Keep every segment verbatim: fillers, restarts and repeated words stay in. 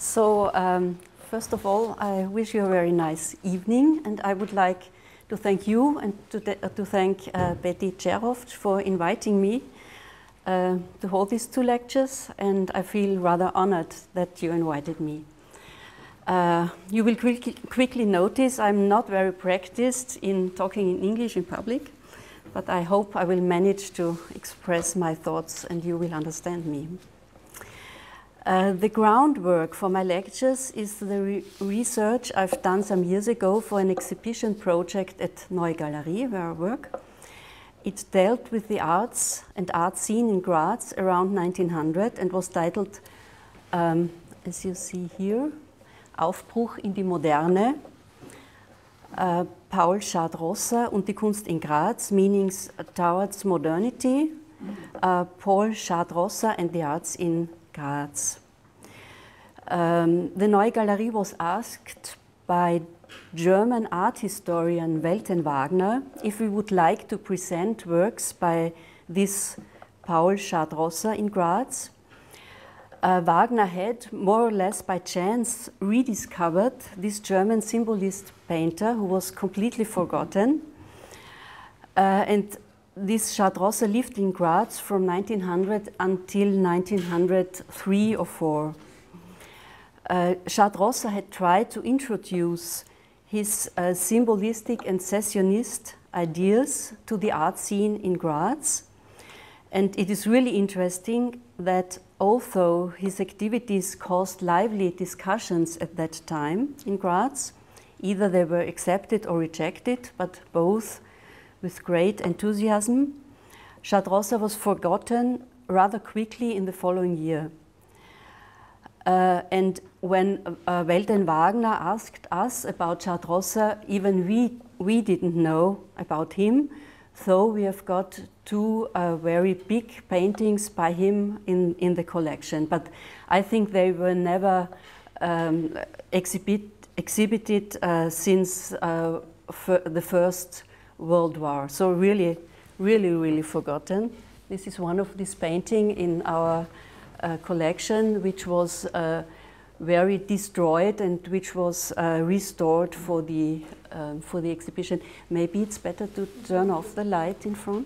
So, um, first of all, I wish you a very nice evening, and I would like to thank you and to, uh, to thank uh, Betty Cherhoft for inviting me uh, to hold these two lectures, and I feel rather honored that you invited me. Uh, you will quickly, quickly notice I'm not very practiced in talking in English in public, but I hope I will manage to express my thoughts and you will understand me. Uh, the groundwork for my lectures is the re research I've done some years ago for an exhibition project at Neue Galerie, where I work. It dealt with the arts and art scene in Graz around nineteen hundred and was titled, um, as you see here, Aufbruch in die Moderne, uh, Paul Schad-Rosser und die Kunst in Graz, meanings towards modernity, uh, Paul Schad-Rosser and the arts in Graz. Um, the Neue Galerie was asked by German art historian Welten Wagner if we would like to present works by this Paul Schad-Rosser in Graz. Uh, Wagner had, more or less by chance, rediscovered this German symbolist painter who was completely forgotten. Uh, and this Schad-Rosser lived in Graz from nineteen hundred until nineteen hundred three or four. Uh, Schad-Rosser had tried to introduce his uh, symbolistic and sessionist ideas to the art scene in Graz. And it is really interesting that although his activities caused lively discussions at that time in Graz, either they were accepted or rejected, but both with great enthusiasm, Schad-Rosser was forgotten rather quickly in the following year. Uh, and when uh, Welten Wagner asked us about Schad-Rosser, even we, we didn't know about him, so we have got two uh, very big paintings by him in, in the collection. But I think they were never um, exhibit, exhibited uh, since uh, the First World War. So really, really, really forgotten. This is one of these paintings in our uh, collection, which was uh, very destroyed and which was uh, restored for the, um, for the exhibition. Maybe it's better to turn off the light in front.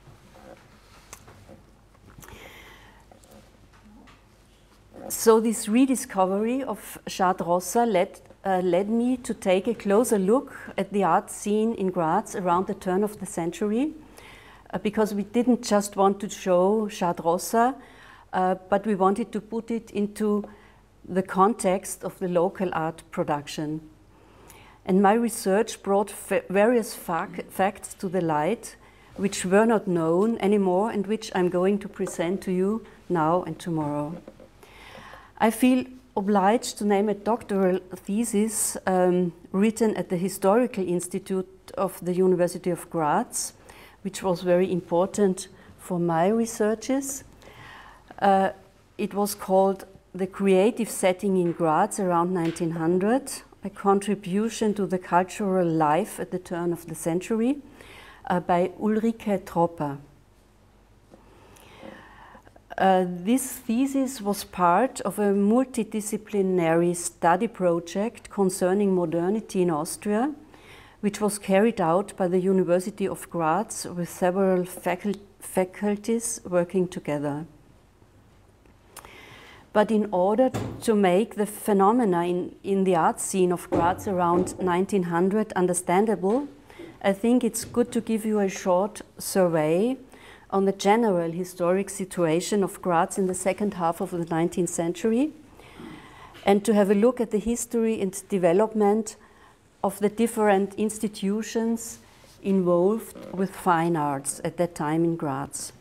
So this rediscovery of Schad-Rosser led, uh, led me to take a closer look at the art scene in Graz around the turn of the century, uh, because we didn't just want to show Schad-Rosser, uh, but we wanted to put it into the context of the local art production. And my research brought various fac facts to the light, which were not known anymore and which I'm going to present to you now and tomorrow. I feel obliged to name a doctoral thesis um, written at the Historical Institute of the University of Graz, which was very important for my researches. Uh, it was called The Creative Setting in Graz around nineteen hundred, a contribution to the cultural life at the turn of the century, uh, by Ulrike Tropper. Uh, this thesis was part of a multidisciplinary study project concerning modernity in Austria, which was carried out by the University of Graz with several facul faculties working together. But in order to make the phenomena in, in the art scene of Graz around nineteen hundred understandable, I think it's good to give you a short survey on the general historic situation of Graz in the second half of the nineteenth century, and to have a look at the history and development of the different institutions involved with fine arts at that time in Graz.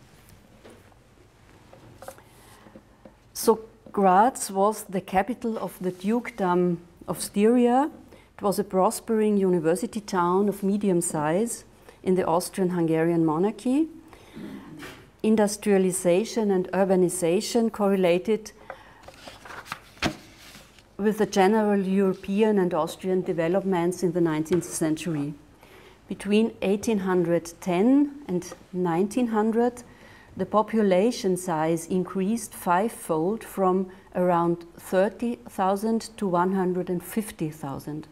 So Graz was the capital of the Dukedom of Styria. It was a prospering university town of medium size in the Austrian-Hungarian monarchy. Industrialization and urbanization correlated with the general European and Austrian developments in the nineteenth century. Between eighteen ten and nineteen hundred, the population size increased fivefold from around thirty thousand to one hundred fifty thousand.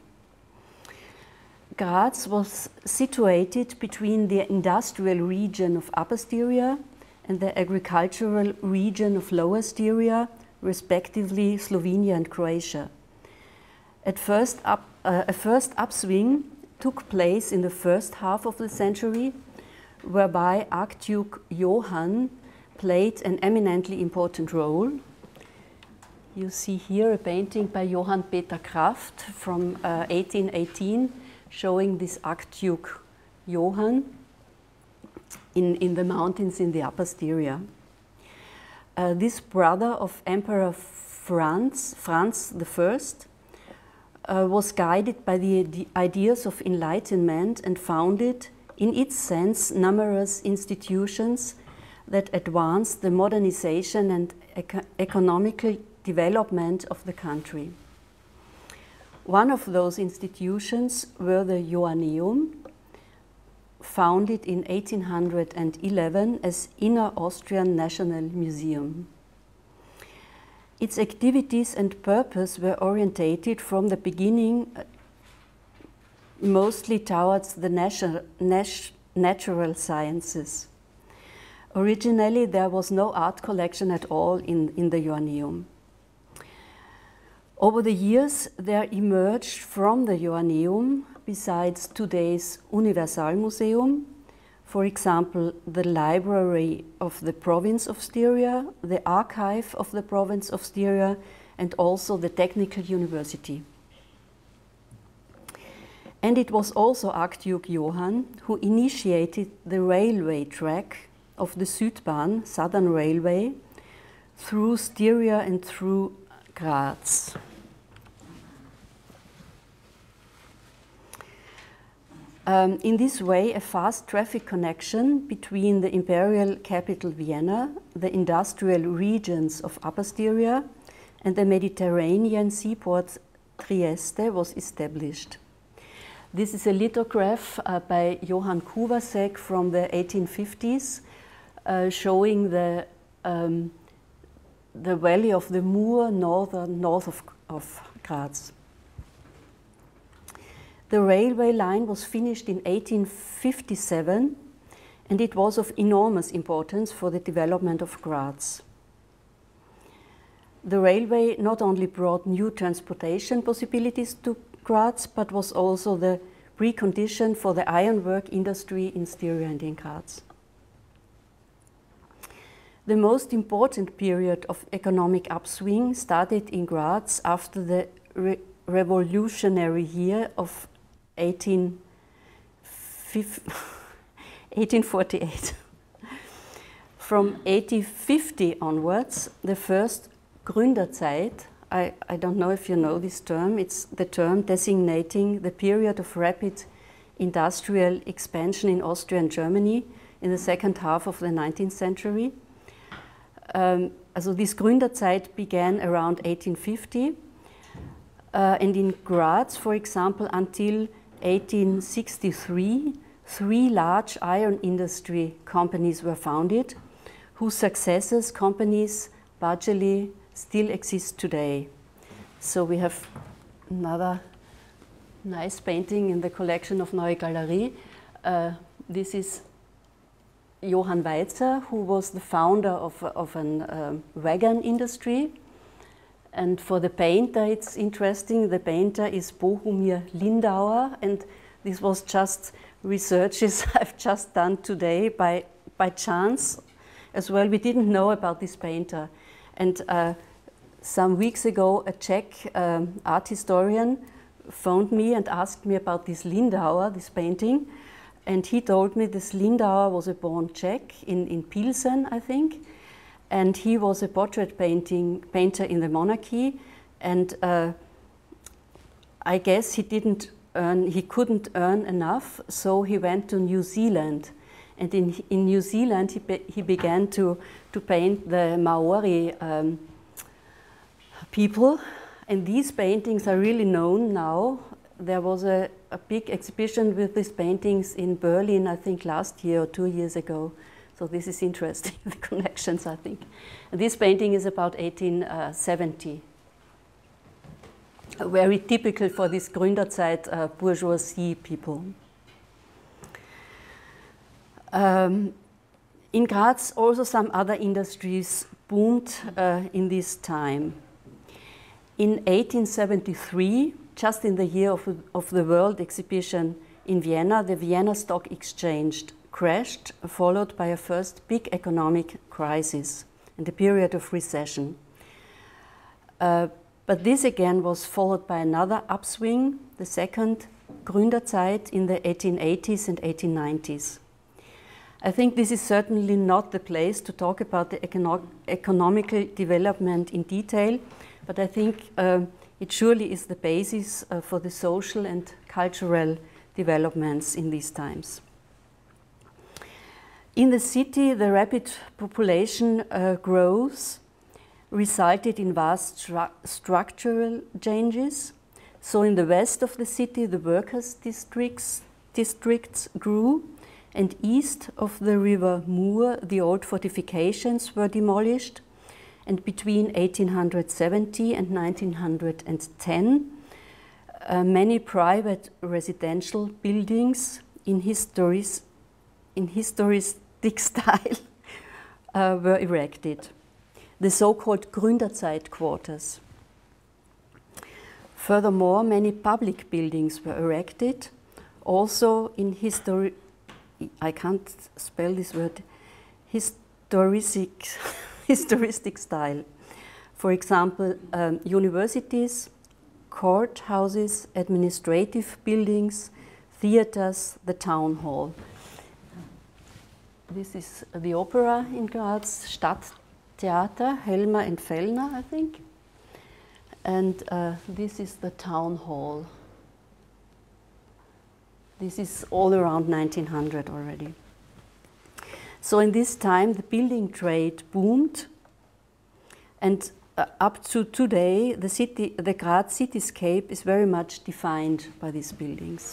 Graz was situated between the industrial region of Upper Styria and the agricultural region of Lower Styria, respectively Slovenia and Croatia. At first up, uh, a first upswing took place in the first half of the century, whereby Archduke Johann played an eminently important role. You see here a painting by Johann Peter Kraft from uh, eighteen eighteen, showing this Archduke Johann in, in the mountains in the Upper Styria. Uh, this brother of Emperor Franz, Franz the First, uh, was guided by the, the ideas of enlightenment and founded, in its sense, numerous institutions that advanced the modernization and eco economical development of the country. One of those institutions were the Joanneum, founded in eighteen eleven as Inner Austrian National Museum. Its activities and purpose were orientated from the beginning mostly towards the natu nat natural sciences. Originally, there was no art collection at all in, in the Joanneum. Over the years, there emerged from the Joanneum, besides today's Universalmuseum, for example, the Library of the Province of Styria, the Archive of the Province of Styria, and also the Technical University. And it was also Archduke Johann who initiated the railway track of the Südbahn, Southern Railway, through Styria and through Graz. Um, in this way, a fast traffic connection between the imperial capital Vienna, the industrial regions of Upper Styria, and the Mediterranean seaport Trieste was established. This is a lithograph uh, by Johann Kuwasek from the eighteen fifties, uh, showing the, um, the valley of the Mur, northern, north of, of Graz. The railway line was finished in eighteen fifty-seven, and it was of enormous importance for the development of Graz. The railway not only brought new transportation possibilities to Graz, but was also the precondition for the ironwork industry in Styria and in Graz. The most important period of economic upswing started in Graz after the re revolutionary year of eighteen forty-eight. From eighteen fifty onwards, the first Gründerzeit, I, I don't know if you know this term, it's the term designating the period of rapid industrial expansion in Austria and Germany in the second half of the nineteenth century. Um, also this Gründerzeit began around eighteen fifty, uh, and in Graz, for example, until eighteen sixty-three, three large iron industry companies were founded, whose successors companies largely still exist today. So we have another nice painting in the collection of Neue Galerie. Uh, this is Johann Weitzer, who was the founder of, of an um, wagon industry. And for the painter, it's interesting, the painter is Bohumir Lindauer, and this was just researches I've just done today by, by chance as well. We didn't know about this painter. And uh, some weeks ago, a Czech um, art historian phoned me and asked me about this Lindauer, this painting. And he told me this Lindauer was a born Czech in, in Pilsen, I think. And he was a portrait painting painter in the monarchy, and uh, I guess he didn't earn, he couldn't earn enough, so he went to New Zealand. And in, in New Zealand, he, be, he began to, to paint the Maori um, people, and these paintings are really known now. There was a, a big exhibition with these paintings in Berlin, I think last year or two years ago. So this is interesting, the connections, I think. And this painting is about eighteen seventy. Very typical for this Gründerzeit uh, bourgeoisie people. Um, in Graz, also some other industries boomed uh, in this time. In eighteen seventy-three, just in the year of, of the World Exhibition in Vienna, the Vienna Stock Exchange crashed, followed by a first big economic crisis and a period of recession. Uh, But this again was followed by another upswing, the second Gründerzeit in the eighteen eighties and eighteen nineties. I think this is certainly not the place to talk about the econo economical development in detail, but I think uh, it surely is the basis uh, for the social and cultural developments in these times. In the city, the rapid population uh, growth resulted in vast stru structural changes. So in the west of the city, the workers' districts, districts grew, and east of the river Mur, the old fortifications were demolished. And between eighteen seventy and nineteen ten, uh, many private residential buildings in, historis in historistic style uh, were erected, the so-called Gründerzeit quarters. Furthermore, many public buildings were erected, also in history, I can't spell this word, historic, historistic style. For example, um, universities, courthouses, administrative buildings, theaters, the town hall. This is the opera in Graz, Stadttheater, Helmer and Fellner, I think. And uh, this is the town hall. This is all around nineteen hundred already. So in this time, the building trade boomed, and uh, up to today, the city, the Graz cityscape is very much defined by these buildings.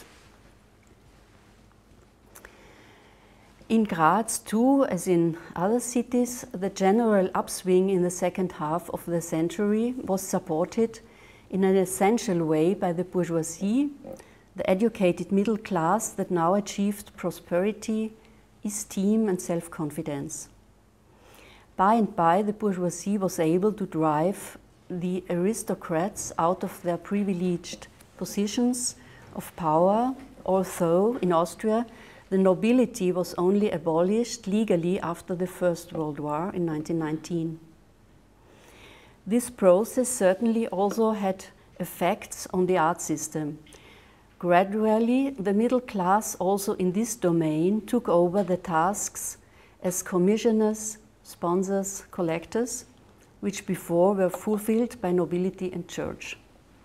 In Graz too, as in other cities, the general upswing in the second half of the century was supported in an essential way by the bourgeoisie, the educated middle class that now achieved prosperity, esteem and self-confidence. By and by, the bourgeoisie was able to drive the aristocrats out of their privileged positions of power, although in Austria, the nobility was only abolished legally after the First World War in nineteen nineteen. This process certainly also had effects on the art system. Gradually, the middle class also in this domain took over the tasks as commissioners, sponsors, collectors, which before were fulfilled by nobility and church.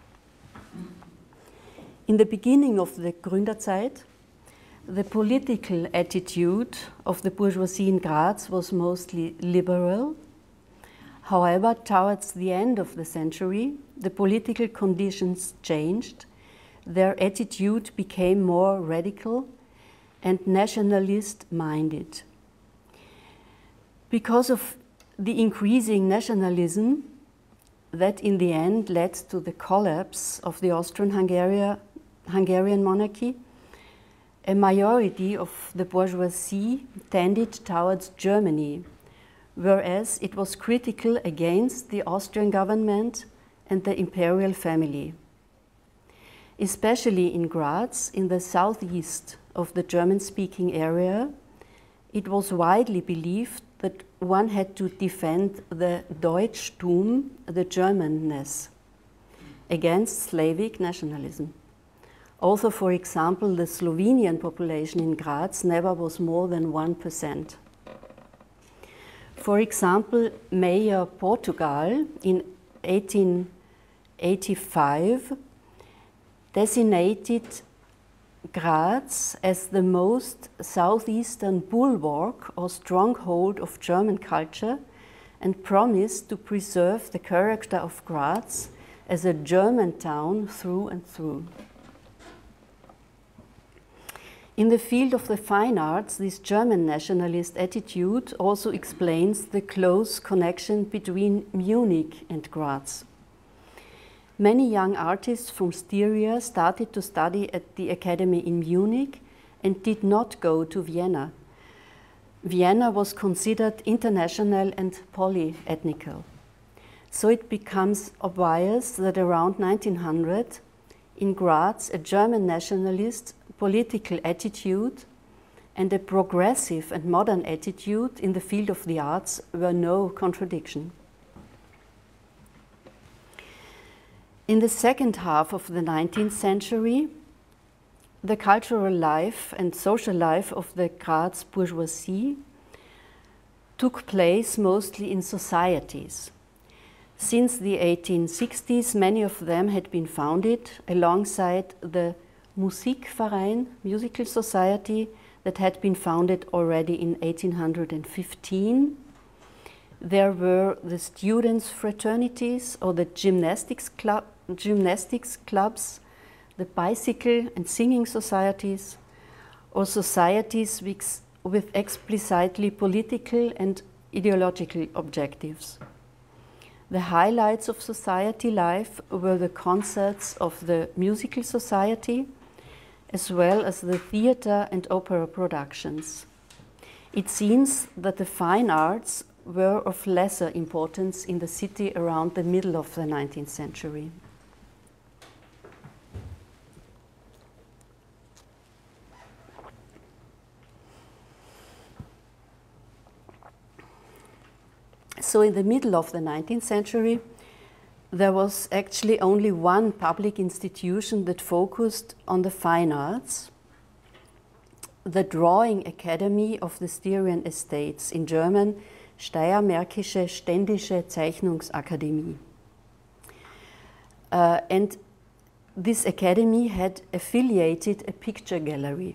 In the beginning of the Gründerzeit, the political attitude of the bourgeoisie in Graz was mostly liberal. However, towards the end of the century, the political conditions changed. Their attitude became more radical and nationalist-minded. Because of the increasing nationalism that in the end led to the collapse of the Austrian-Hungarian Hungarian monarchy, a majority of the bourgeoisie tended towards Germany, whereas it was critical against the Austrian government and the imperial family. Especially in Graz, in the southeast of the German-speaking area, it was widely believed that one had to defend the Deutschtum, the Germanness, against Slavic nationalism. Also, for example, the Slovenian population in Graz never was more than one percent. For example, Mayor Portugal in eighteen eighty-five designated Graz as the most southeastern bulwark or stronghold of German culture and promised to preserve the character of Graz as a German town through and through. In the field of the fine arts, this German nationalist attitude also explains the close connection between Munich and Graz. Many young artists from Styria started to study at the academy in Munich and did not go to Vienna. Vienna was considered international and polyethnical. So it becomes obvious that around nineteen hundred, in Graz, a German nationalist political attitude and a progressive and modern attitude in the field of the arts were no contradiction. In the second half of the nineteenth century, the cultural life and social life of the Graz bourgeoisie took place mostly in societies. Since the eighteen sixties, many of them had been founded alongside the Musikverein, musical society, that had been founded already in eighteen fifteen. There were the students' fraternities or the gymnastics, club, gymnastics clubs, the bicycle and singing societies, or societies with, with explicitly political and ideological objectives. The highlights of society life were the concerts of the musical society, as well as the theater and opera productions. It seems that the fine arts were of lesser importance in the city around the middle of the nineteenth century. So in the middle of the nineteenth century, there was actually only one public institution that focused on the fine arts, the Drawing Academy of the Styrian Estates, in German, Steiermärkische Ständische Zeichnungsakademie. Uh, and this academy had affiliated a picture gallery.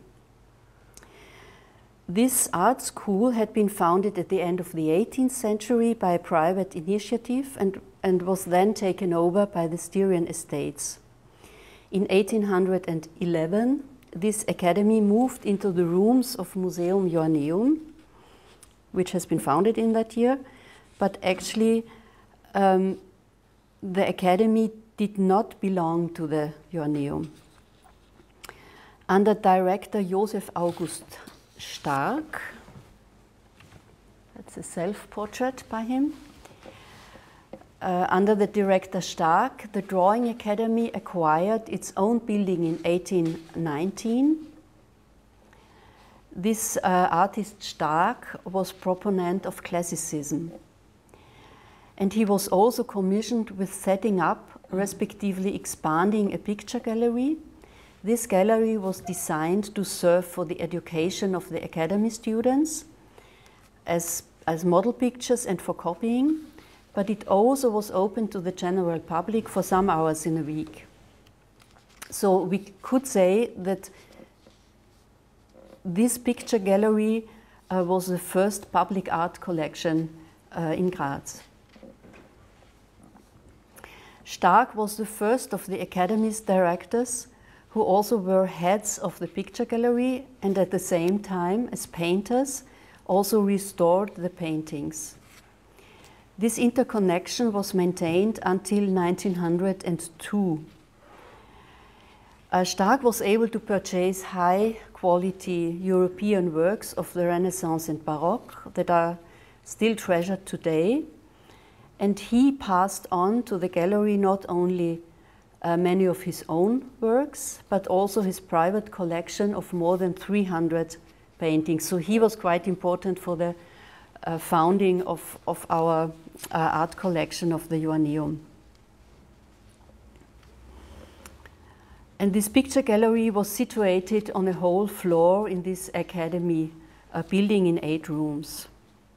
This art school had been founded at the end of the eighteenth century by a private initiative and, and was then taken over by the Styrian Estates. In eighteen eleven, this academy moved into the rooms of Museum Joanneum, which has been founded in that year, but actually um, the academy did not belong to the Joanneum. Under director Josef August Stark, that's a self-portrait by him. Uh, under the director Stark, the Drawing Academy acquired its own building in eighteen nineteen. This uh, artist Stark was proponent of classicism. And he was also commissioned with setting up, respectively expanding, a picture gallery. This gallery was designed to serve for the education of the academy students as, as model pictures and for copying, but it also was open to the general public for some hours in a week. So we could say that this picture gallery uh, was the first public art collection uh, in Graz. Stark was the first of the academy's directors who also were heads of the picture gallery and at the same time, as painters, also restored the paintings. This interconnection was maintained until nineteen hundred two. Uh, Stark was able to purchase high-quality European works of the Renaissance and Baroque that are still treasured today, and he passed on to the gallery not only uh, many of his own works, but also his private collection of more than three hundred paintings. So he was quite important for the uh, founding of, of our uh, art collection of the Joanneum. And this picture gallery was situated on a whole floor in this academy uh, building in eight rooms.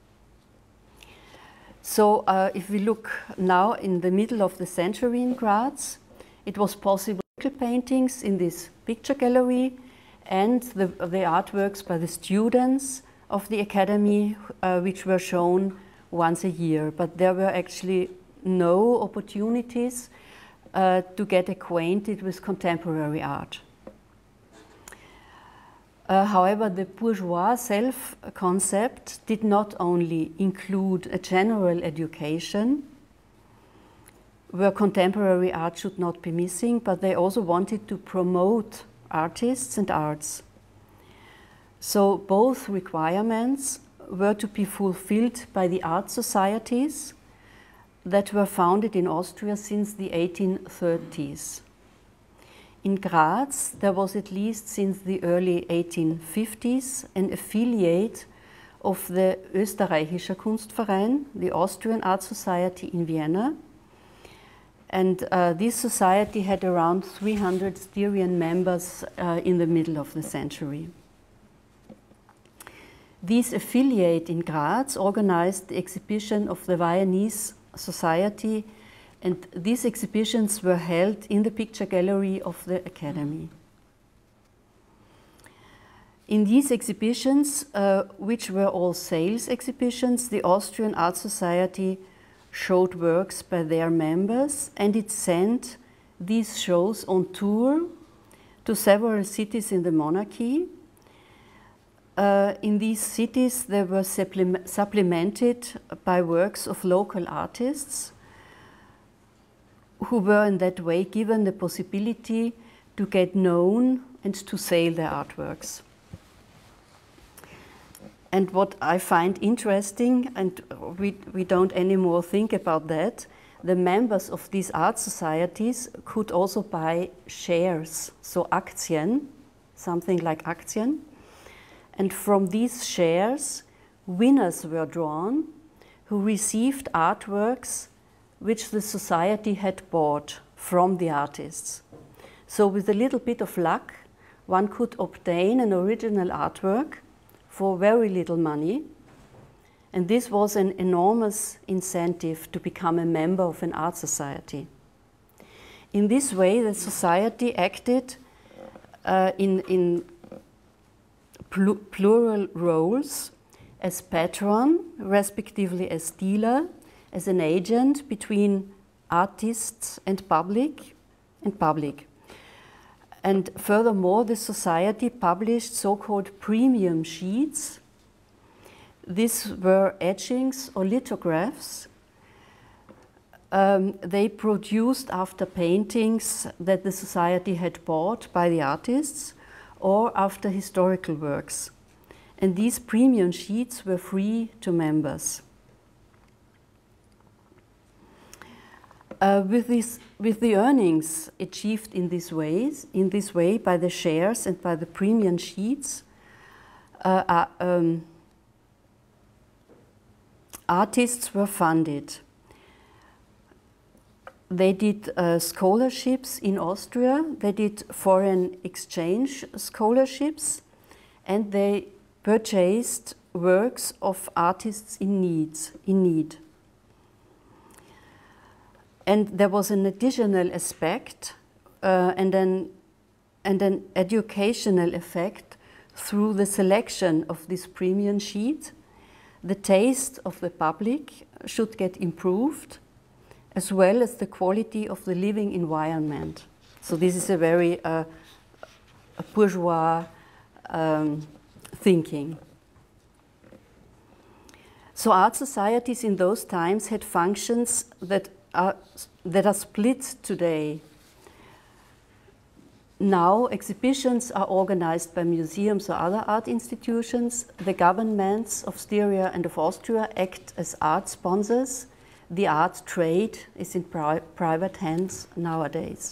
So uh, if we look now in the middle of the century in Graz, it was possible to paintings in this picture gallery and the, the artworks by the students of the academy, uh, which were shown once a year. But there were actually no opportunities uh, to get acquainted with contemporary art. Uh, however, the bourgeois self-concept did not only include a general education, where contemporary art should not be missing, but they also wanted to promote artists and arts. So both requirements were to be fulfilled by the art societies that were founded in Austria since the eighteen thirties. In Graz, there was at least since the early eighteen fifties an affiliate of the Österreichischer Kunstverein, the Austrian Art Society in Vienna. And uh, this society had around three hundred Styrian members uh, in the middle of the century. This affiliate in Graz organized the exhibition of the Viennese Society, and these exhibitions were held in the picture gallery of the Academy. In these exhibitions, uh, which were all sales exhibitions, the Austrian Art Society showed works by their members, and it sent these shows on tour to several cities in the monarchy. Uh, in these cities, they were supplem supplemented by works of local artists who were in that way given the possibility to get known and to sell their artworks. And what I find interesting, and we, we don't anymore think about that, the members of these art societies could also buy shares, so Aktien, something like Aktien. And from these shares, winners were drawn who received artworks which the society had bought from the artists. So with a little bit of luck, one could obtain an original artwork for very little money. And this was an enormous incentive to become a member of an art society. In this way, the society acted uh, in, in pl plural roles as patron, respectively as dealer, as an agent between artists and public, and public. And furthermore, the society published so-called premium sheets. These were etchings or lithographs. Um, they produced after paintings that the society had bought by the artists or after historical works. And these premium sheets were free to members. Uh, with, this, with the earnings achieved in these ways, in this way by the shares and by the premium sheets, uh, uh, um, artists were funded. They did uh, scholarships in Austria, they did foreign exchange scholarships, and they purchased works of artists in need. In need. And there was an additional aspect uh, and, an, and an educational effect through the selection of this premium sheet. The taste of the public should get improved, as well as the quality of the living environment. So this is a very uh, a bourgeois um, thinking. So art societies in those times had functions that are, that are split today. Now exhibitions are organized by museums or other art institutions. The governments of Styria and of Austria act as art sponsors. The art trade is in pri private hands nowadays.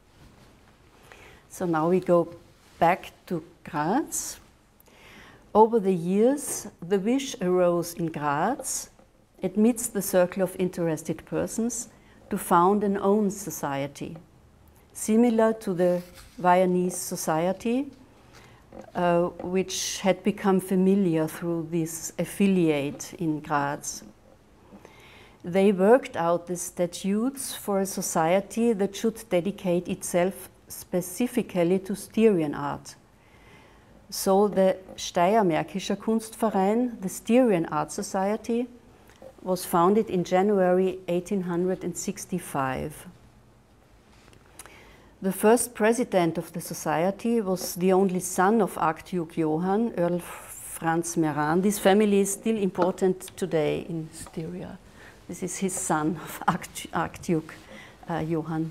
So now we go back to Graz. Over the years, the wish arose in Graz, amidst the circle of interested persons, to found an own society, similar to the Viennese Society, uh, which had become familiar through this affiliate in Graz. They worked out the statutes for a society that should dedicate itself specifically to Styrian art. So the Steiermärkischer Kunstverein, the Styrian Art Society, was founded in January eighteen sixty-five. The first president of the society was the only son of Archduke Johann, Earl Franz Meran. This family is still important today in Styria. This is his son, Archduke uh, Johann.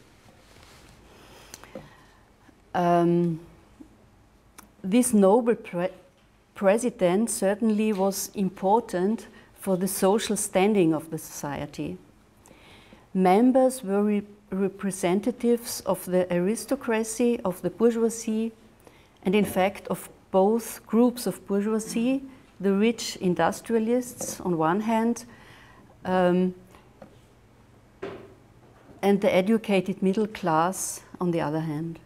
Um, this noble pre president certainly was important for the social standing of the society. Members were re representatives of the aristocracy, of the bourgeoisie, and in fact of both groups of bourgeoisie, the rich industrialists on one hand, um, and the educated middle class on the other hand.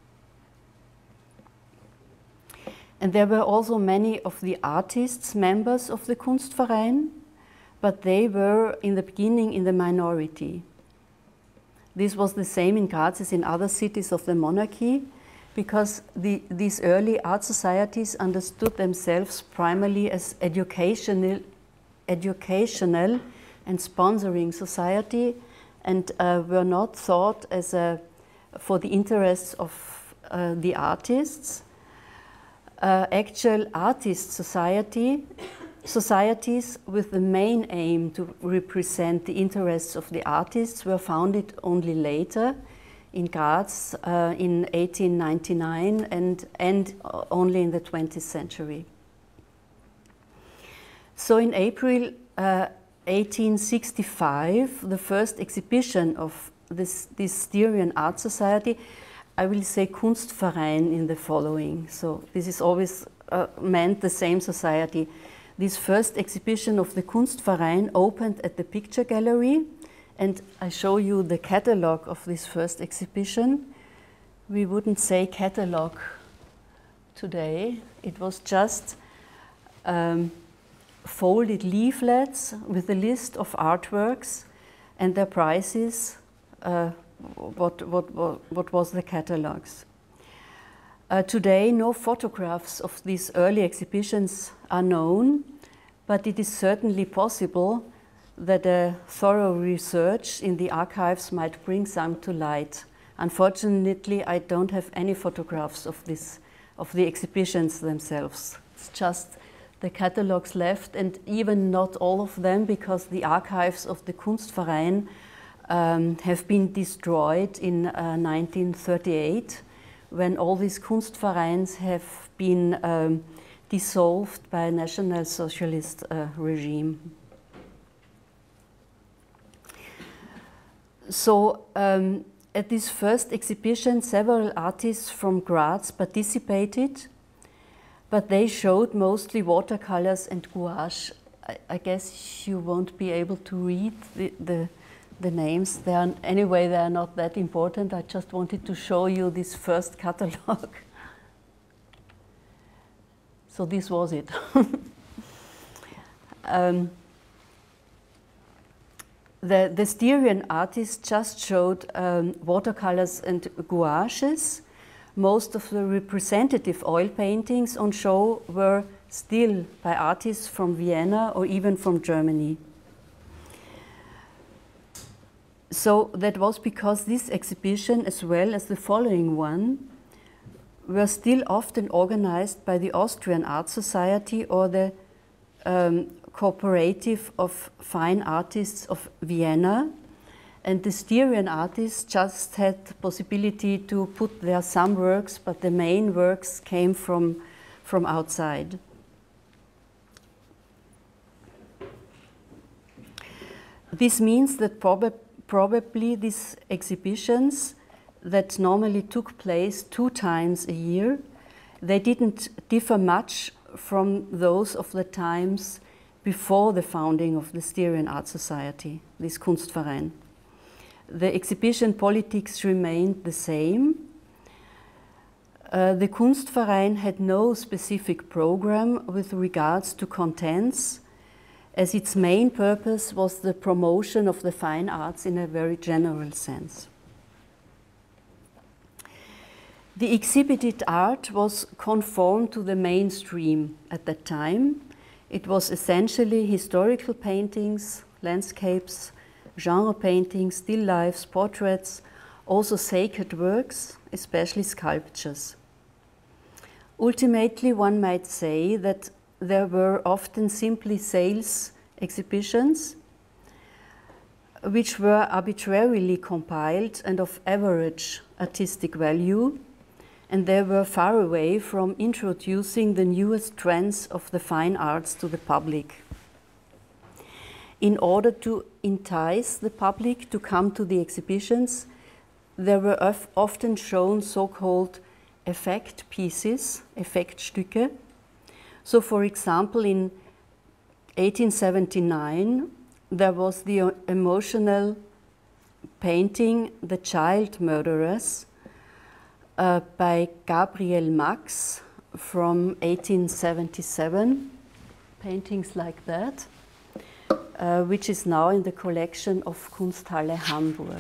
And there were also many of the artists members of the Kunstverein, but they were in the beginning in the minority. This was the same in Graz as in other cities of the monarchy, because the, these early art societies understood themselves primarily as educational, educational and sponsoring society, and uh, were not thought as a, for the interests of uh, the artists. Uh, actual artist society, societies with the main aim to represent the interests of the artists were founded only later in Graz uh, in eighteen ninety-nine and, and only in the twentieth century. So in April uh, eighteen sixty-five, the first exhibition of this, this Styrian Art Society, I will say Kunstverein in the following. So this is always uh, meant the same society. This first exhibition of the Kunstverein opened at the Picture Gallery, and I show you the catalogue of this first exhibition. We wouldn't say catalogue today. It was just um, folded leaflets with a list of artworks and their prices. Uh, What, what, what, what was the catalogues. Uh, today, no photographs of these early exhibitions are known, but it is certainly possible that a thorough research in the archives might bring some to light. Unfortunately, I don't have any photographs of, this, of the exhibitions themselves. It's just the catalogues left, and even not all of them, because the archives of the Kunstverein Um, have been destroyed in uh, nineteen thirty-eight, when all these Kunstvereins have been um, dissolved by a National Socialist uh, regime. So um, at this first exhibition, several artists from Graz participated, but they showed mostly watercolors and gouache. I, I guess you won't be able to read the, the The names. They are, anyway, they are not that important. I just wanted to show you this first catalogue. So this was it. um, the, the Styrian artists just showed um, watercolors and gouaches. Most of the representative oil paintings on show were still by artists from Vienna or even from Germany. So that was because this exhibition, as well as the following one, were still often organized by the Austrian Art Society or the um, Cooperative of Fine Artists of Vienna. And the Styrian artists just had the possibility to put there some works, but the main works came from, from outside. This means that probably Probably these exhibitions that normally took place two times a year, they didn't differ much from those of the times before the founding of the Styrian Art Society, this Kunstverein. The exhibition politics remained the same. Uh, the Kunstverein had no specific program with regards to contents, as its main purpose was the promotion of the fine arts in a very general sense. The exhibited art was conformed to the mainstream at that time. It was essentially historical paintings, landscapes, genre paintings, still lifes, portraits, also sacred works, especially sculptures. Ultimately, one might say that there were often simply sales exhibitions which were arbitrarily compiled and of average artistic value, and they were far away from introducing the newest trends of the fine arts to the public. In order to entice the public to come to the exhibitions, there were often shown so-called effect pieces, Effektstücke. So, for example, in eighteen seventy-nine, there was the emotional painting The Child Murderers uh, by Gabriel Max from eighteen seventy-seven, paintings like that, uh, which is now in the collection of Kunsthalle Hamburg.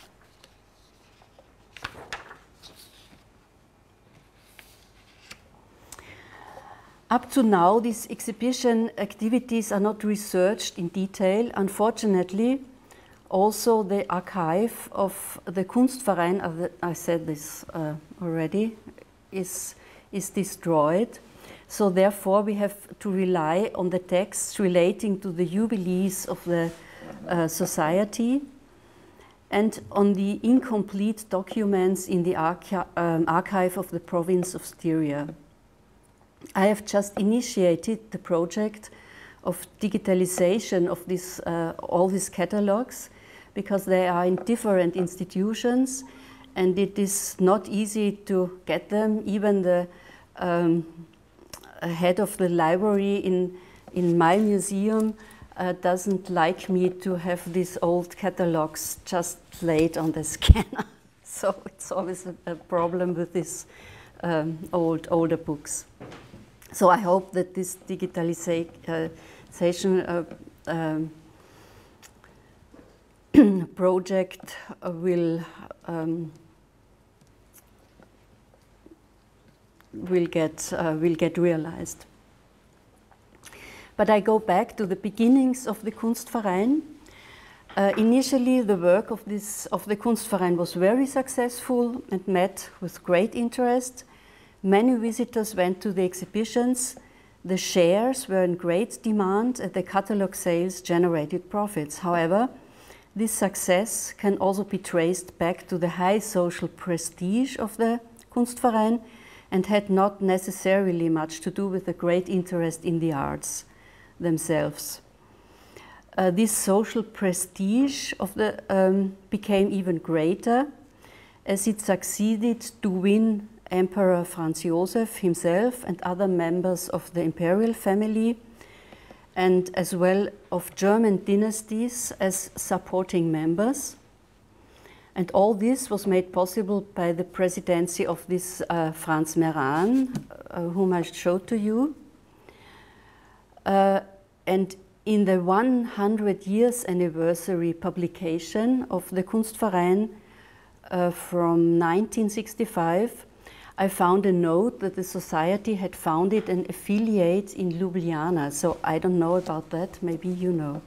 Up to now, these exhibition activities are not researched in detail. Unfortunately, also the archive of the Kunstverein, I said this uh, already, is, is destroyed. So therefore, we have to rely on the texts relating to the jubilees of the uh, society and on the incomplete documents in the archi um, archive of the province of Styria. I have just initiated the project of digitalization of this, uh, all these catalogs, because they are in different institutions and it is not easy to get them. Even the um, head of the library in, in my museum uh, doesn't like me to have these old catalogs just played on the scanner. So it's always a, a problem with these um, old, older books. So I hope that this digitalization uh, um, project will um, will get uh, will get realized. But I go back to the beginnings of the Kunstverein. Uh, initially, the work of this of the Kunstverein was very successful and met with great interest. Many visitors went to the exhibitions, the shares were in great demand, and the catalogue sales generated profits. However, this success can also be traced back to the high social prestige of the Kunstverein and had not necessarily much to do with the great interest in the arts themselves. Uh, this social prestige of the, um, became even greater as it succeeded to win Emperor Franz Joseph himself and other members of the imperial family, and as well of German dynasties as supporting members. And all this was made possible by the presidency of this uh, Franz Meran, uh, whom I showed to you. Uh, and in the one hundred years anniversary publication of the Kunstverein uh, from nineteen sixty-five, I found a note that the society had founded an affiliate in Ljubljana. So I don't know about that, maybe you know.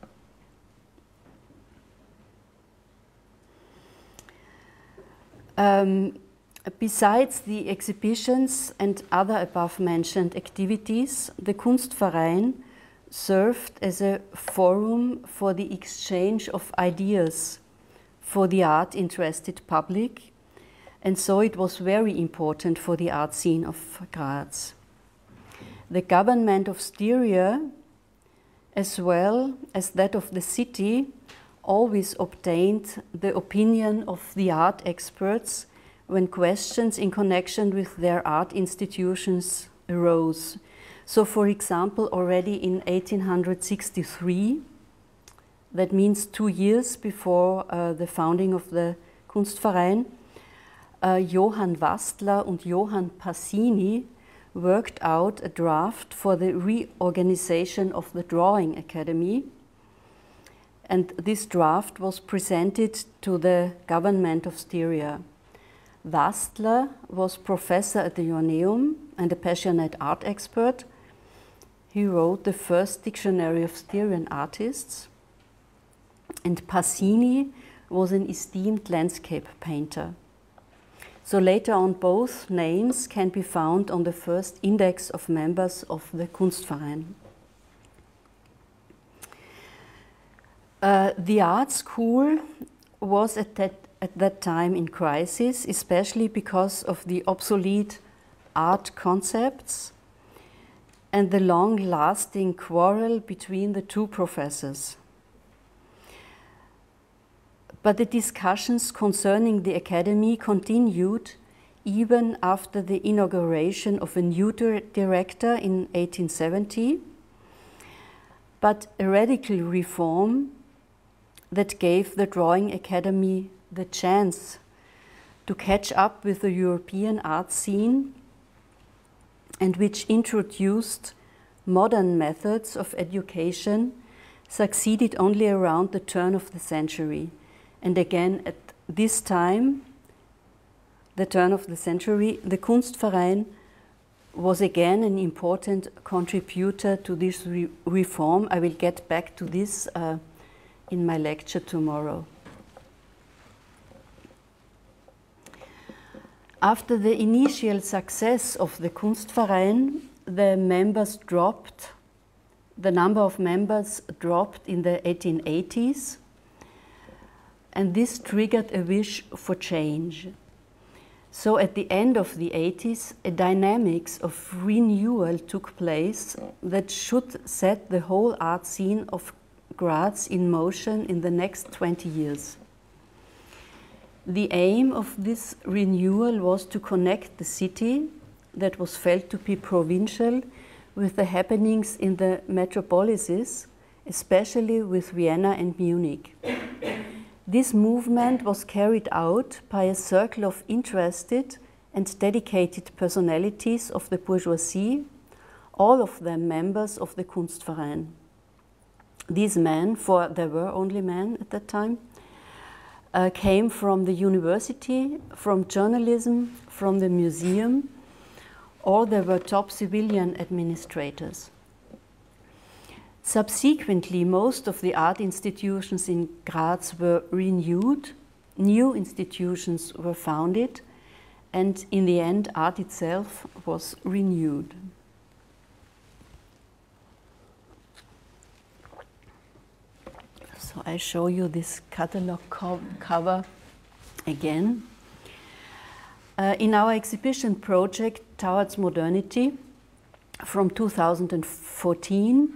Um, besides the exhibitions and other above-mentioned activities, the Kunstverein served as a forum for the exchange of ideas for the art-interested public, and so it was very important for the art scene of Graz. The government of Styria, as well as that of the city, always obtained the opinion of the art experts when questions in connection with their art institutions arose. So, for example, already in eighteen sixty-three, that means two years before uh, the founding of the Kunstverein, uh, Johann Wastler and Johann Passini worked out a draft for the reorganization of the Drawing Academy. And this draft was presented to the government of Styria. Wastler was professor at the Joanneum and a passionate art expert. He wrote the first dictionary of Styrian artists. And Passini was an esteemed landscape painter. So later on, both names can be found on the first index of members of the Kunstverein. Uh, the art school was at that, at that time in crisis, especially because of the obsolete art concepts and the long-lasting quarrel between the two professors. But the discussions concerning the academy continued even after the inauguration of a new director in eighteen seventy, but a radical reform that gave the Drawing Academy the chance to catch up with the European art scene and which introduced modern methods of education succeeded only around the turn of the century. And again, at this time, the turn of the century, the Kunstverein was again an important contributor to this re reform. I will get back to this uh, in my lecture tomorrow. After the initial success of the Kunstverein, the members dropped, the number of members dropped in the eighteen eighties, and this triggered a wish for change. So at the end of the eighties, a dynamics of renewal took place that should set the whole art scene of Graz in motion in the next twenty years. The aim of this renewal was to connect the city that was felt to be provincial with the happenings in the metropolises, especially with Vienna and Munich. This movement was carried out by a circle of interested and dedicated personalities of the bourgeoisie, all of them members of the Kunstverein. These men, for there were only men at that time, uh, came from the university, from journalism, from the museum, or they were top civilian administrators. Subsequently, most of the art institutions in Graz were renewed, new institutions were founded, and in the end, art itself was renewed. So I show you this catalog co cover again. Uh, in our exhibition project Towards Modernity from two thousand fourteen,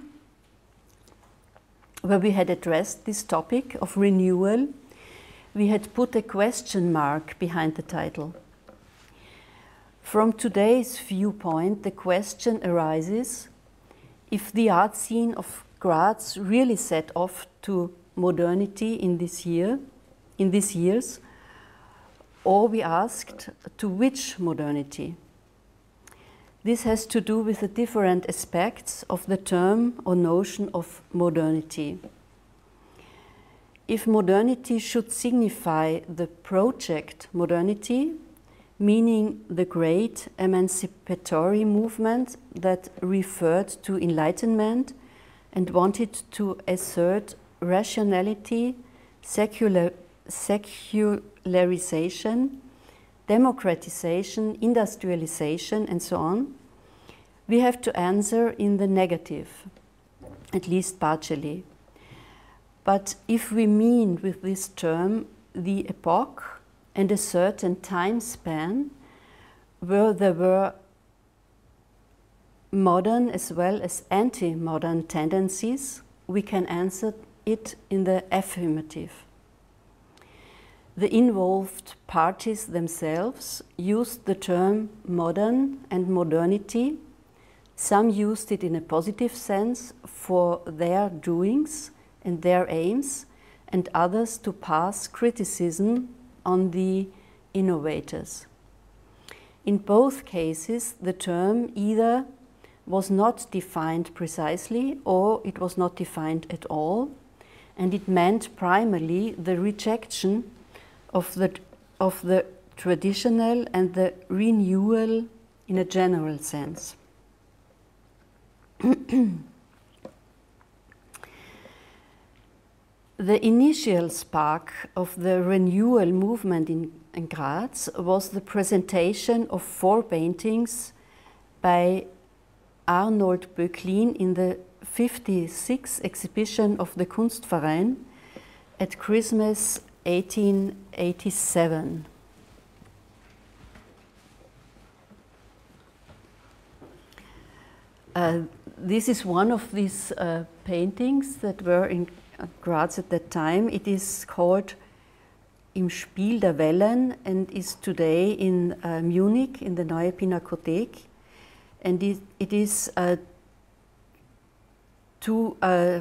where we had addressed this topic of renewal, we had put a question mark behind the title. From today's viewpoint, the question arises if the art scene of Graz really set off to modernity in this year, in these years, or we asked to which modernity. This has to do with the different aspects of the term or notion of modernity. If modernity should signify the project modernity, meaning the great emancipatory movement that referred to enlightenment and wanted to assert rationality, secular, secularization, democratization, industrialization, and so on, we have to answer in the negative, at least partially. But if we mean with this term the epoch and a certain time span where there were modern as well as anti-modern tendencies, we can answer it in the affirmative. The involved parties themselves used the term modern and modernity. Some used it in a positive sense for their doings and their aims, and others to pass criticism on the innovators. In both cases, the term either was not defined precisely or it was not defined at all, and it meant primarily the rejection of the, of the traditional and the renewal in a general sense. The initial spark of the renewal movement in, in Graz was the presentation of four paintings by Arnold Böcklin in the fifty-sixth exhibition of the Kunstverein at Christmas eighteen eighty-seven. Uh, this is one of these uh, paintings that were in Graz at that time. It is called Im Spiel der Wellen and is today in uh, Munich in the Neue Pinakothek. And it, it is uh, two, uh,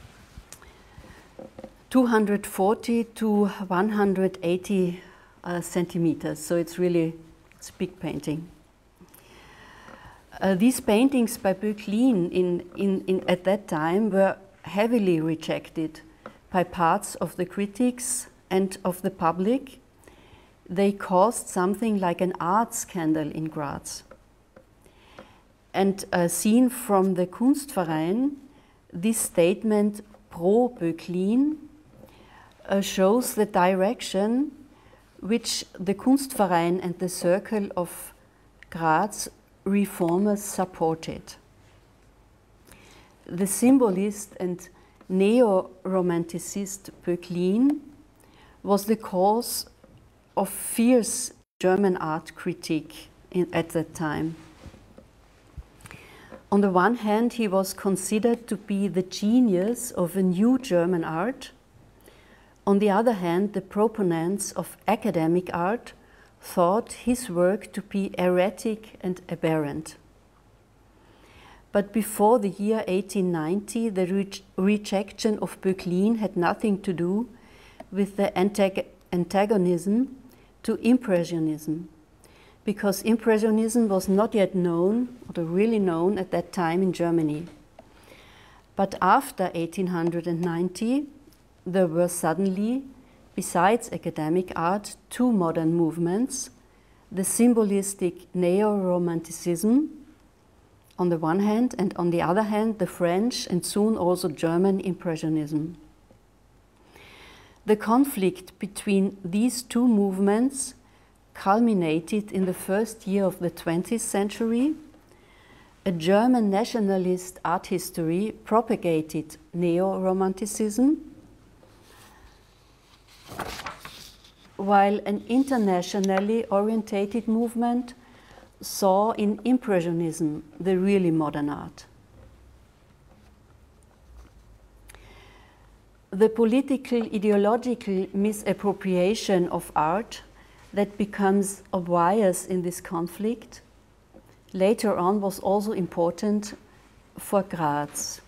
two hundred forty to one hundred eighty uh, centimeters, so it's really it's a big painting. Uh, these paintings by Böcklin in, in, in, at that time were heavily rejected by parts of the critics and of the public. They caused something like an art scandal in Graz. And uh, seen from the Kunstverein, this statement pro Böcklin uh, shows the direction which the Kunstverein and the Circle of Graz reformers supported. The symbolist and neo-romanticist Böcklin was the cause of fierce German art critique in, at that time. On the one hand, he was considered to be the genius of a new German art. On the other hand, the proponents of academic art thought his work to be heretic and aberrant. But before the year eighteen ninety, the re rejection of Böcklin had nothing to do with the antag antagonism to Impressionism, because Impressionism was not yet known, or really known at that time in Germany. But after eighteen ninety, there were suddenly, besides academic art, two modern movements, the symbolistic neo-romanticism on the one hand, and on the other hand, the French and soon also German Impressionism. The conflict between these two movements culminated in the first year of the twentieth century. A German nationalist art history propagated neo-romanticism, while an internationally orientated movement saw in Impressionism the really modern art. The political, ideological misappropriation of art that becomes obvious in this conflict later on was also important for Graz.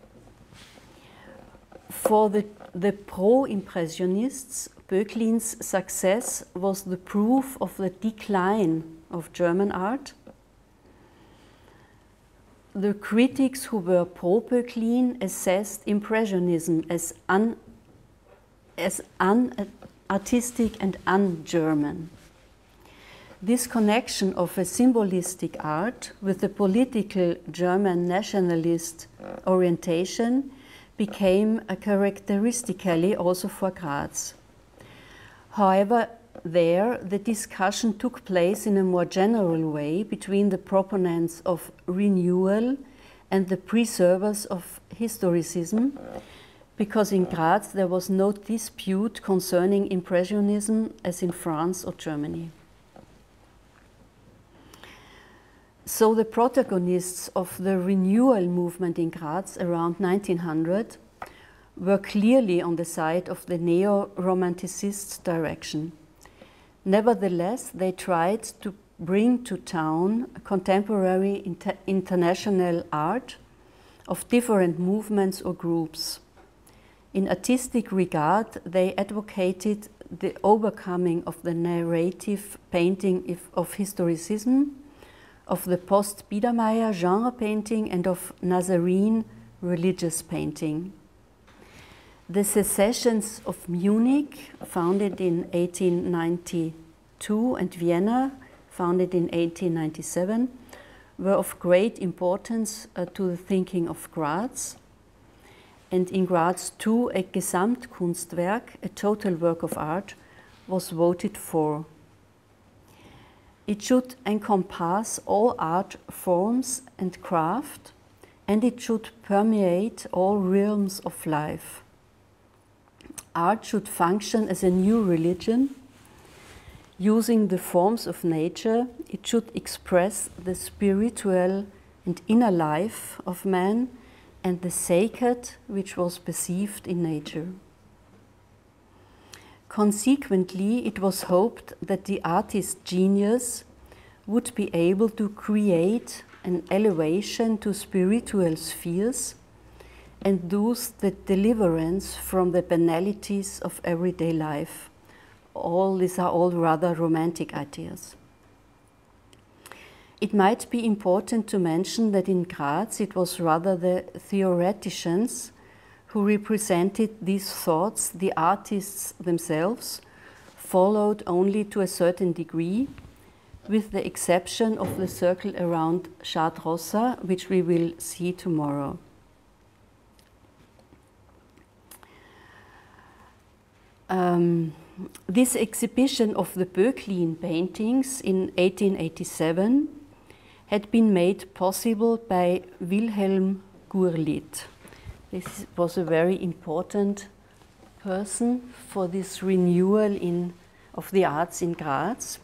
For the, the pro-impressionists, Böcklin's success was the proof of the decline of German art. The critics who were pro-Böcklin assessed Impressionism as un, as un-artistic and un-German. This connection of a symbolistic art with the political German nationalist orientation became a characteristically also for Graz. However, there the discussion took place in a more general way between the proponents of renewal and the preservers of historicism, because in Graz there was no dispute concerning Impressionism as in France or Germany. So the protagonists of the renewal movement in Graz around nineteen hundred were clearly on the side of the neo-romanticist direction. Nevertheless, they tried to bring to town contemporary inter international art of different movements or groups. In artistic regard, they advocated the overcoming of the narrative painting of historicism, of the post-Biedermeier genre painting, and of Nazarene religious painting. The Secessions of Munich, founded in eighteen ninety-two, and Vienna, founded in eighteen ninety-seven, were of great importance uh, to the thinking of Graz. and in Graz too a Gesamtkunstwerk, a total work of art, was voted for. It should encompass all art forms and craft, and it should permeate all realms of life. Art should function as a new religion. Using the forms of nature, it should express the spiritual and inner life of man and the sacred which was perceived in nature. Consequently, it was hoped that the artist's genius would be able to create an elevation to spiritual spheres and thus the deliverance from the banalities of everyday life. All these are all rather romantic ideas. It might be important to mention that in Graz it was rather the theoreticians who represented these thoughts. The artists themselves followed only to a certain degree, with the exception of the circle around Chartres, which we will see tomorrow. Um, this exhibition of the Böcklin paintings in eighteen eighty-seven had been made possible by Wilhelm Gurlitt. This was a very important person for this renewal in, of the arts in Graz.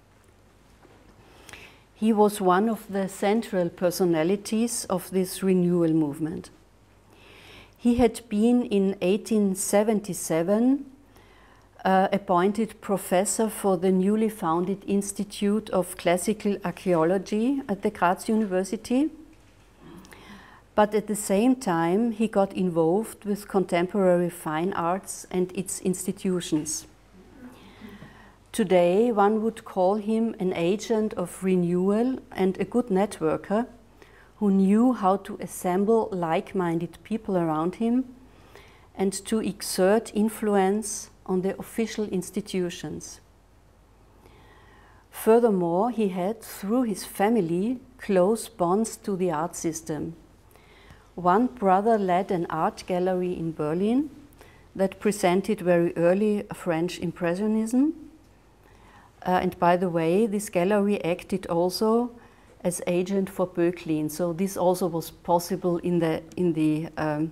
He was one of the central personalities of this renewal movement. He had been in eighteen seventy-seven uh, appointed professor for the newly founded Institute of Classical Archaeology at the Graz University. But at the same time, he got involved with contemporary fine arts and its institutions. Today, one would call him an agent of renewal and a good networker who knew how to assemble like-minded people around him and to exert influence on the official institutions. Furthermore, he had, through his family, close bonds to the art system. One brother led an art gallery in Berlin that presented very early French Impressionism. Uh, and by the way, this gallery acted also as agent for Böcklin, so this also was possible in the in the um,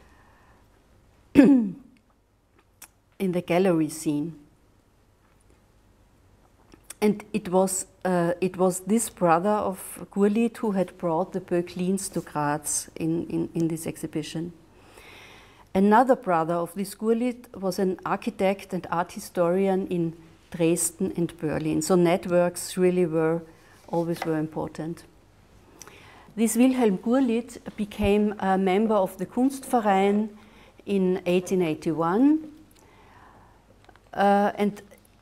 in the gallery scene. And it was uh, it was this brother of Gurlitt who had brought the Böcklins to Graz in, in, in this exhibition. Another brother of this Gurlitt was an architect and art historian in Dresden and Berlin. So networks really were, always were important. This Wilhelm Gurlitt became a member of the Kunstverein in eighteen eighty-one. Uh, and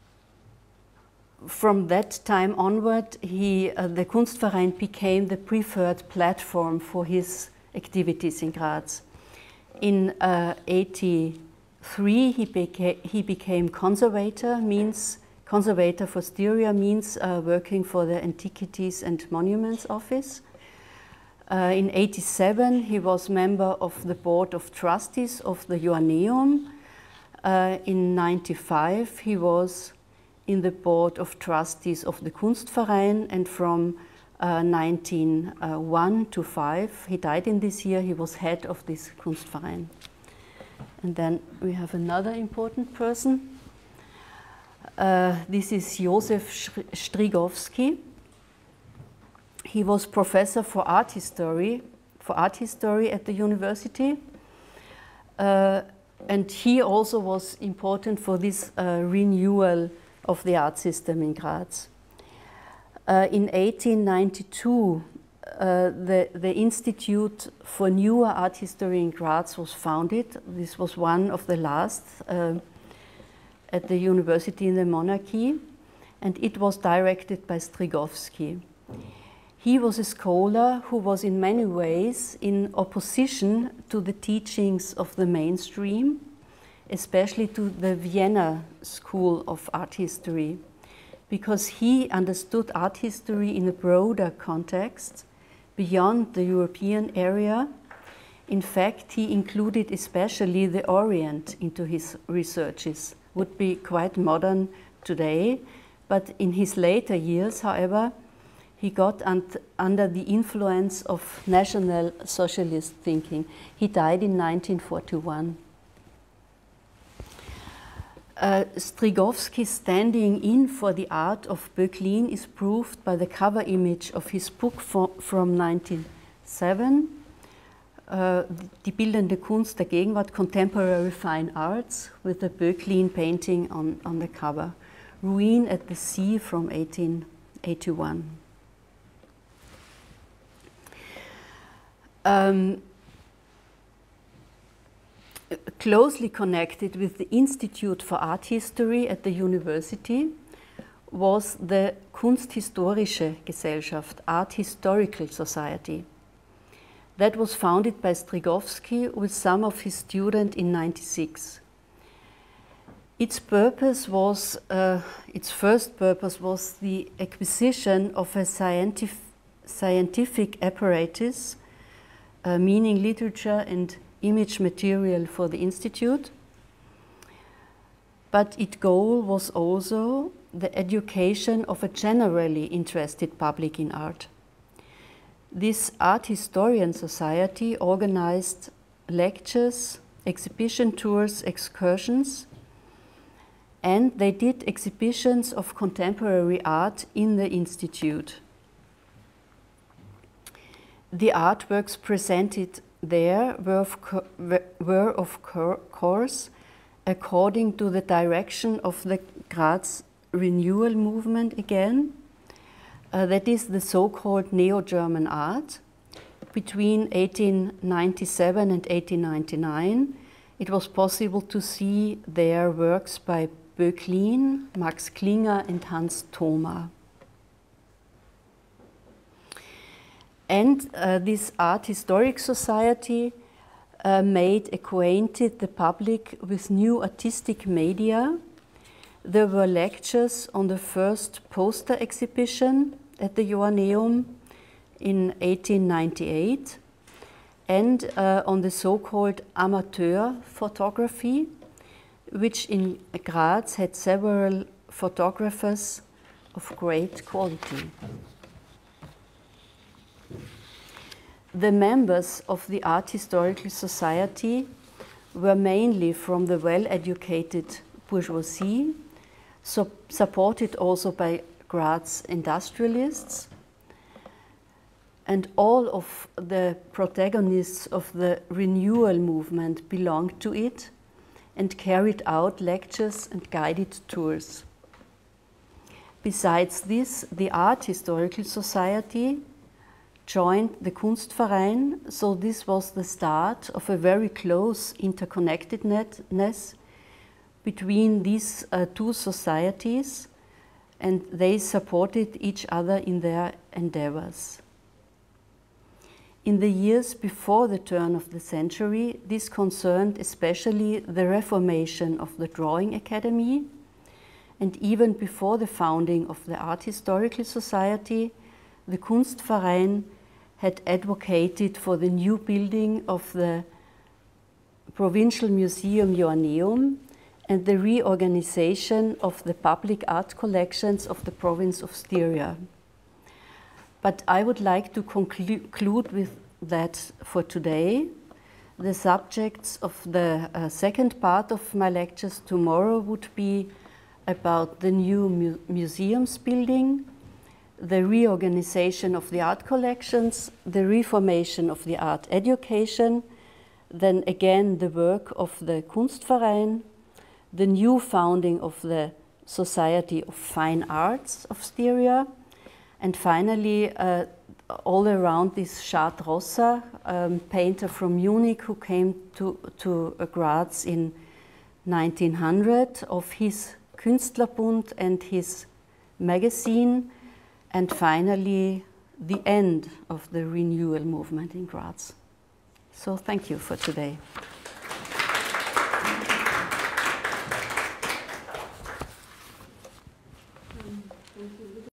from that time onward, he, uh, the Kunstverein became the preferred platform for his activities in Graz. In uh, eighty-three, he, beca he became conservator, means conservator for Styria, means uh, working for the Antiquities and Monuments Office. Uh, in eighty-seven, he was member of the board of trustees of the Joanneum. Uh, in ninety-five, he was in the board of trustees of the Kunstverein, and from uh, nineteen oh one to five, he died in this year, he was head of this Kunstverein. And then we have another important person. Uh, this is Josef Strigowski. He was professor for art history, for art history at the university. Uh, and he also was important for this uh, renewal of the art system in Graz. Uh, in eighteen ninety-two, uh, the, the Institute for Newer Art History in Graz was founded. This was one of the last uh, at the university in the monarchy, and it was directed by Strigowski. He was a scholar who was in many ways in opposition to the teachings of the mainstream, especially to the Vienna School of Art History, because he understood art history in a broader context beyond the European area, In fact, he included especially the Orient into his researches. Would be quite modern today, but in his later years, however, he got under the influence of National Socialist thinking. He died in nineteen forty-one. Uh, Strygovsky's standing in for the art of Böcklin is proved by the cover image of his book for, from nineteen oh seven, uh, Die bildende Kunst der Gegenwart, Contemporary Fine Arts, with the Böcklin painting on, on the cover. Ruin at the Sea from eighteen eighty-one. Um, closely connected with the Institute for Art History at the university was the Kunsthistorische Gesellschaft, Art Historical Society. That was founded by Strygovsky with some of his students in ninety-six. Its purpose was, uh, its first purpose was the acquisition of a scientific, scientific apparatus, uh, meaning literature and image material for the institute, but its goal was also the education of a generally interested public in art. This Art Historian Society organized lectures, exhibition tours, excursions, and they did exhibitions of contemporary art in the institute. The artworks presented there were of, were of course according to the direction of the Graz renewal movement again, uh, that is the so-called Neo-German art. Between eighteen ninety-seven and eighteen ninety-nine, it was possible to see their works by Böcklin, Max Klinger and Hans Thoma. And uh, this Art Historic Society uh, made acquainted the public with new artistic media. There were lectures on the first poster exhibition at the Joanneum in eighteen ninety-eight and uh, on the so-called amateur photography, which in Graz had several photographers of great quality. The members of the Art Historical Society were mainly from the well-educated bourgeoisie, so supported also by Graz industrialists, and all of the protagonists of the renewal movement belonged to it and carried out lectures and guided tours. Besides this, the Art Historical Society joined the Kunstverein, so this was the start of a very close interconnectedness between these uh, two societies, and they supported each other in their endeavors. In the years before the turn of the century, this concerned especially the reformation of the Drawing Academy, and even before the founding of the Art Historical Society, the Kunstverein had advocated for the new building of the Provincial Museum Joanneum and the reorganization of the public art collections of the province of Styria. But I would like to conclude with that for today. The subjects of the uh, second part of my lectures tomorrow would be about the new mu museums building, the reorganization of the art collections, the reformation of the art education, then again the work of the Kunstverein, the new founding of the Society of Fine Arts of Styria, and finally uh, all around this Schad Rosser, um, painter from Munich who came to, to uh, Graz in nineteen hundred, of his Künstlerbund and his magazine, and finally the end of the renewal movement in Graz. So thank you for today.